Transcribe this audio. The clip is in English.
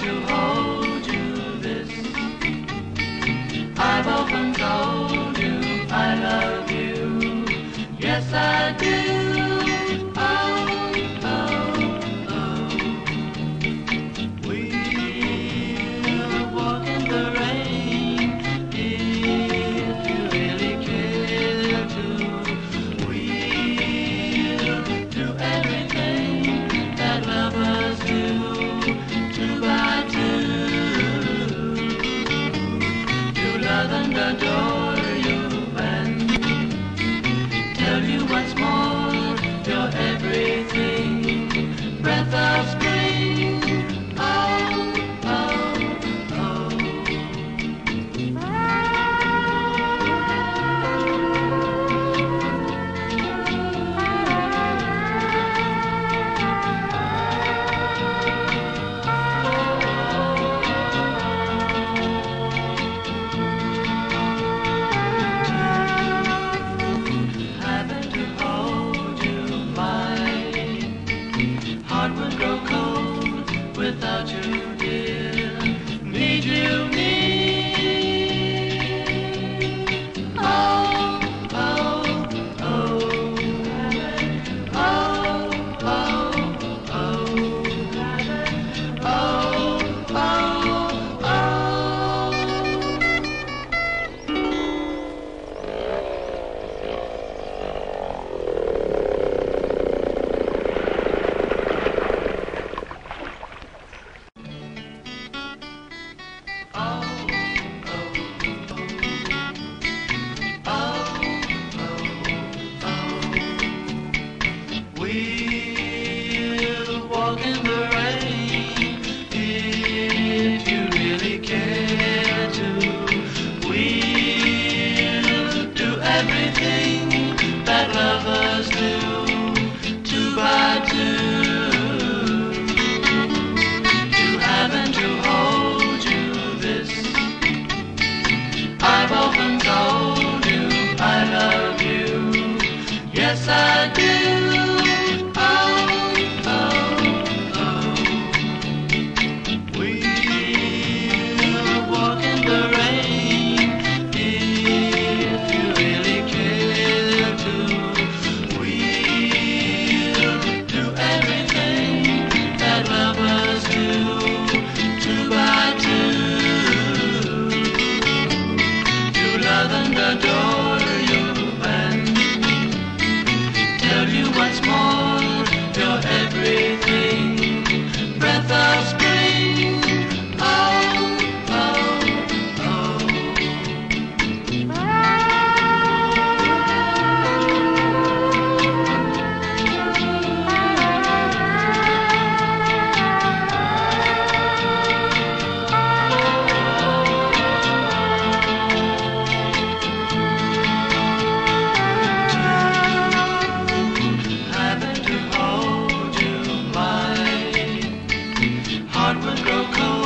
to hold you this. I've often told you I love you. Yes, I do. Oh, oh, oh. We'll walk in the rain if you really care to. We'll do everything that lovers do, two by two. To love and adore you and tell you once more you're everything. Breath of spring, oh, oh, oh. Having to hold you, my heart would grow cold without you, dear. Need you near. Oh, oh, oh. Oh, oh, oh. Oh, oh, oh. We'll walk in the rain if you really care to. We'll do everything that lovers do, two by two. To have and to hold you this. I've often told you I love you. Yes, I do. Oh, oh, oh. We'll walk in the rain if you really care to. We'll do everything that lovers do, two by two. To love and adore you and tell you once more you're everything. Breath of spring, oh, oh, oh. Having to hold you, my heart would grow cold